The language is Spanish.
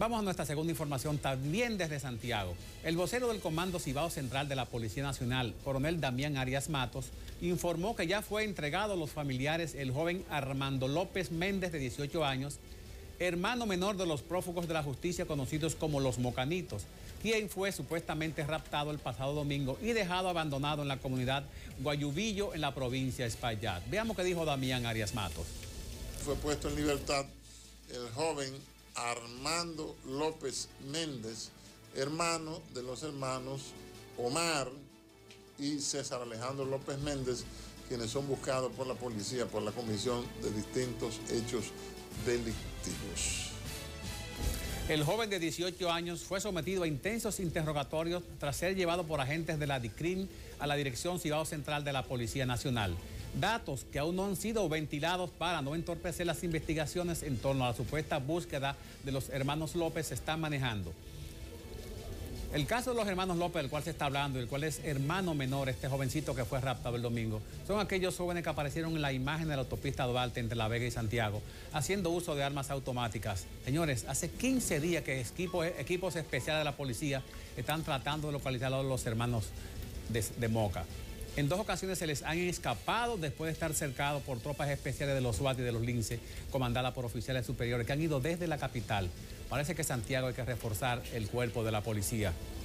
Vamos a nuestra segunda información, también desde Santiago. El vocero del Comando Cibao Central de la Policía Nacional, coronel Damián Arias Matos, informó que ya fue entregado a los familiares el joven Armando López Méndez, de 18 años, hermano menor de los prófugos de la justicia conocidos como los Mocanitos, quien fue supuestamente raptado el pasado domingo y dejado abandonado en la comunidad Guayubillo, en la provincia de Espaillat. Veamos qué dijo Damián Arias Matos. Fue puesto en libertad el joven Armando López Méndez, hermano de los hermanos Omar y César Alejandro López Méndez, quienes son buscados por la policía por la comisión de distintos hechos delictivos. El joven de 18 años fue sometido a intensos interrogatorios tras ser llevado por agentes de la DICRIM a la Dirección Cibao Central de la Policía Nacional. Datos que aún no han sido ventilados para no entorpecer las investigaciones en torno a la supuesta búsqueda de los hermanos López se están manejando. El caso de los hermanos López, del cual se está hablando, el cual es hermano menor, este jovencito que fue raptado el domingo, son aquellos jóvenes que aparecieron en la imagen de la autopista Duarte entre La Vega y Santiago, haciendo uso de armas automáticas. Señores, hace 15 días que equipos especiales de la policía están tratando de localizar a los hermanos de Moca. En 2 ocasiones se les han escapado después de estar cercados por tropas especiales de los SWAT y de los Lince, comandadas por oficiales superiores que han ido desde la capital. Parece que Santiago hay que reforzar el cuerpo de la policía.